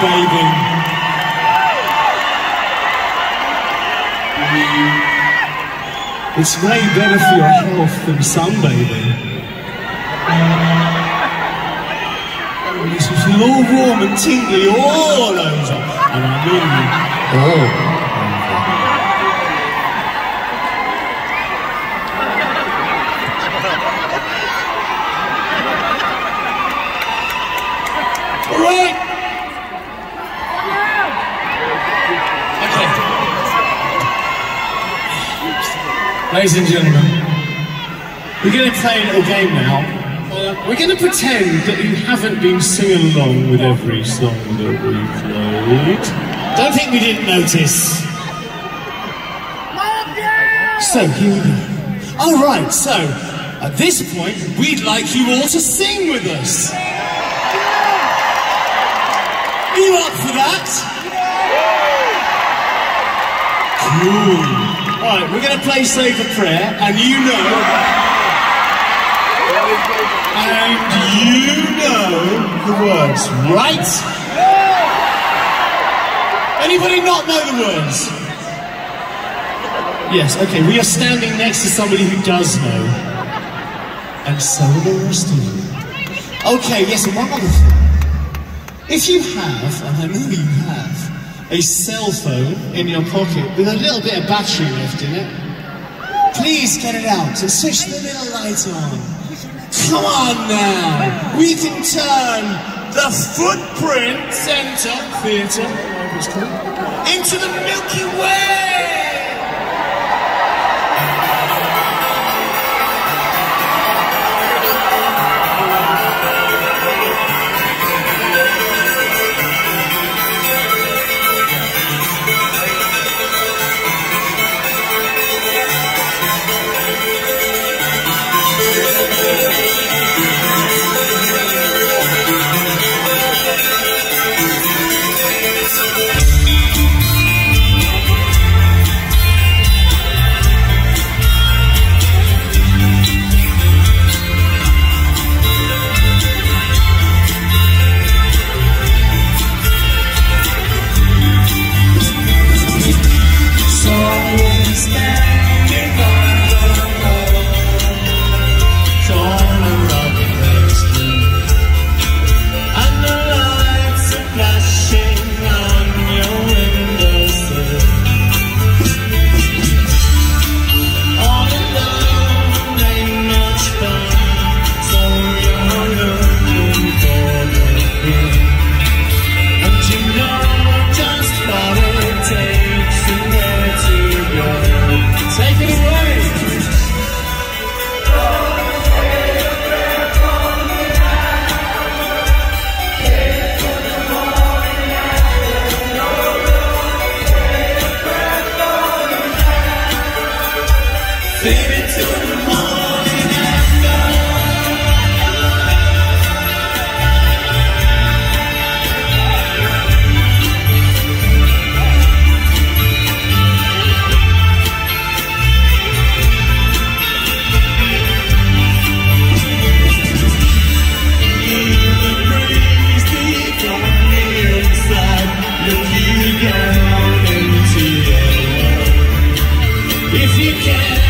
baby. It's way better for your health than sunbathing. This is all warm and tingly all over. And I mean all over. Alright! Okay. Ladies and gentlemen, we're going to play a little game now. We're going to pretend that you haven't been singing along with every song that we played. Don't think we didn't notice. So, here we go. Alright, so, at this point, we'd like you all to sing with us. Are you up for that? Cool. Alright, we're going to play Save a Prayer, and you know the words, right? Anybody not know the words? Yes, okay, we are standing next to somebody who does know. And so are the rest of you. Okay, yes, and one other thing. If you have, and I know you have, a cell phone in your pocket with a little bit of battery left in it, please get it out and switch the little light on. Come on now! We can turn the Footprint Theatre, whatever it's called, into the Milky Way! If you can